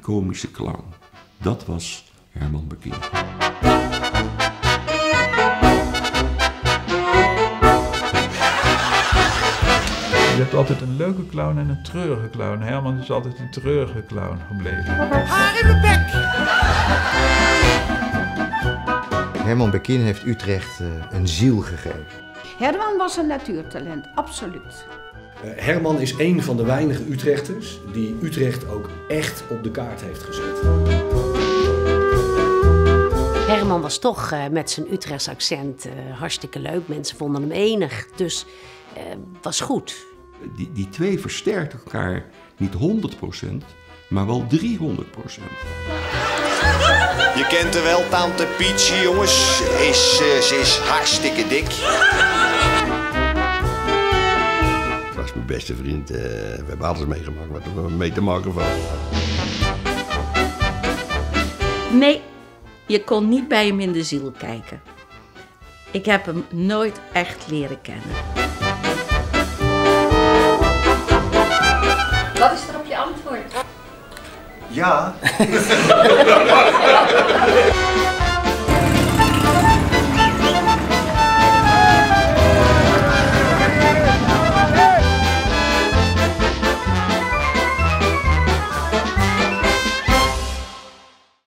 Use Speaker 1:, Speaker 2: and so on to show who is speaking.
Speaker 1: komische clown. Dat was Herman Bekien.
Speaker 2: Je hebt altijd een leuke clown en een treurige clown. Herman is altijd een treurige clown gebleven.
Speaker 3: Haar in mijn bek!
Speaker 4: Herman Bekien heeft Utrecht een ziel gegeven.
Speaker 5: Herman was een natuurtalent, absoluut.
Speaker 6: Herman is een van de weinige Utrechters die Utrecht ook echt op de kaart heeft gezet.
Speaker 7: Herman was toch met zijn Utrechts accent hartstikke leuk. Mensen vonden hem enig, dus was goed.
Speaker 1: Die twee versterken elkaar niet 100%, maar wel 300%.
Speaker 8: Je kent er wel, tante Pietje, jongens. Ze is hartstikke dik.
Speaker 9: Het was mijn beste vriend. We hebben alles meegemaakt wat er mee te maken valt.
Speaker 10: Nee, je kon niet bij hem in de ziel kijken. Ik heb hem nooit echt leren kennen.
Speaker 7: Wat is er op je antwoord?
Speaker 8: Ja.